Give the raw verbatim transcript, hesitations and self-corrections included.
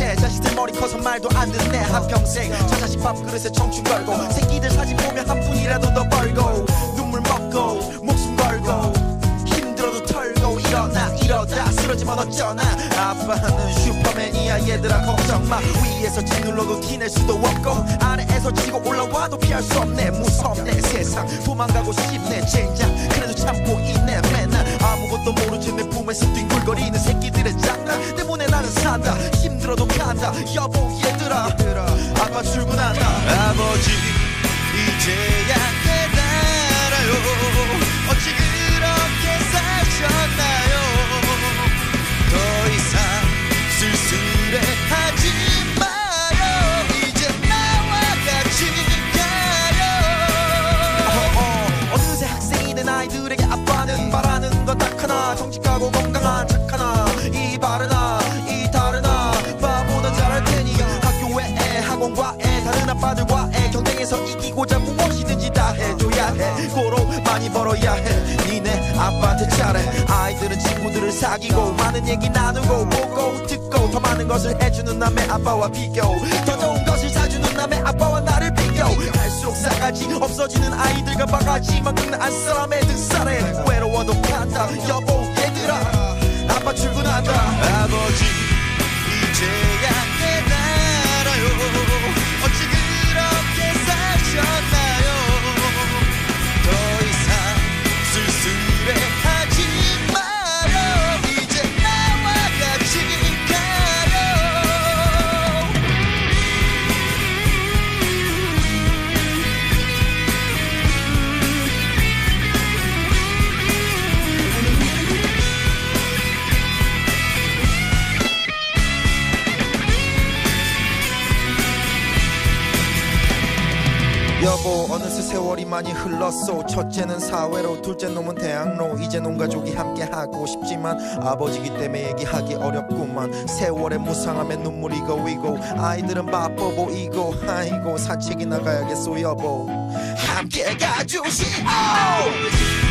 돼. 자식들 머리 커서 말도 안 듣네. 한평생 저 자식 밥그릇에 청춘 걸고 새끼들 사진 보면 한 푼이라도 더 벌고 눈물 먹고 목숨 걸고 힘들어도 털고 일어나 이러다 쓰러지면 어쩌나. 아빠는 슈퍼맨이야 얘들아 걱정마. 위에서 짓눌러도 티낼 수도 없고 아래에서 치고 올라와도 피할 수 없네. 무섭네 세상 도망가고 싶네 젠장. 그래도 참고 있네 맨날 아무것도 모르지 내 품에서 뒹굴거리는 새끼들의 장난 때문에 나는 산다. 힘들어도 간다 여보 얘들아. 아빠 출근한다. 아버지 이제야 깨달아요. 어찌 그렇게 사셨나요. 더 이상 쓸쓸해하지 마요. 이제 나와 같이 가요. 어, 어, 어느새 학생이 된 아이들에게 아빠는 바라는 건 딱 하나. 정직하고 건강한 착 하나. 이 바르나 이 다르나 바보는 잘할 테니 학교 외에 학원과에 다른 아빠들과의 경쟁에서 이기고자 무엇이든지 다 해줘야 해. 고로 많이 벌어야 해. 니네 아빠한테 잘해. 아이들은 친구들을 사귀고 많은 얘기 나누고 보고 듣고 더 많은 것을 해주는 남의 아빠와 비교. 더 좋은 것을 사주는 남의 아빠와 나를 비교. 갈수록 싸가지 없어지는 아이들과 바가지만큼 안 사람의 등살에 외로워도 간다 여보 얘들아. 아빠 출근한다. 아버지 이제야 깨달아요. 어찌 그렇게 사셨나요. 더 이상 쓸쓸해하지 마요. 이제 나와 같이 가요. 여보 어느새 세월이 많이 흘렀어. 첫째는 사회로 둘째 놈은 대학로. 이제 온 가족이 함께 하고 싶지만 아버지기 때문에 얘기하기 어렵구만. 세월의 무상함에 눈물이 고이고 아이들은 바빠 보이고 아이고 산책이 나가야겠소 여보. 함께 가주시오.